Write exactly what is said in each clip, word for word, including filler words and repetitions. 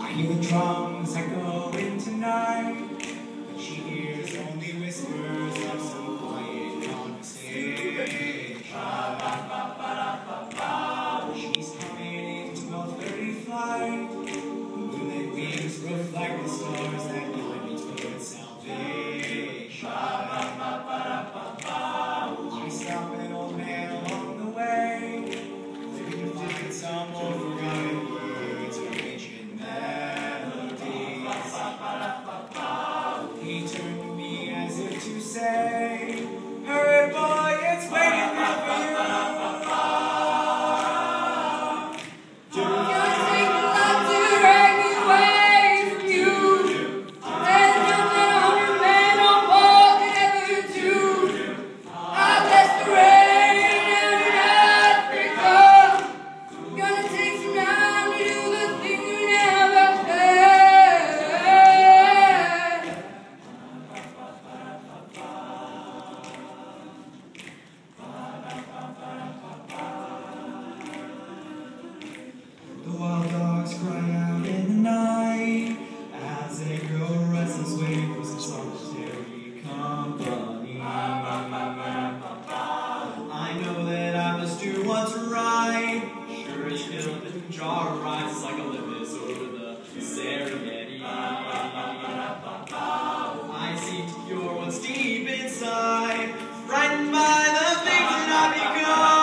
I hear the drums echoing tonight, but she hears only whispers of some quiet conversation. She's coming in twelve thirty flight. Moonlit wings reflect the stars that guide me toward salvation. I stop an old man along the way, looking to find some old forgotten words or ancient melodies. He turned to me as if to say, "Hurry, boy, it's waiting there for you." The wild dogs cry out in the night as they go restless, waiting for some solitary company. I know that I must do what's right. Sure as hell, the jar rises like Olympus over the Serengeti. I seek to cure what's deep inside, frightened by the things that I become.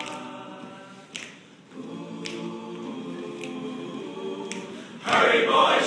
Hurry, boy!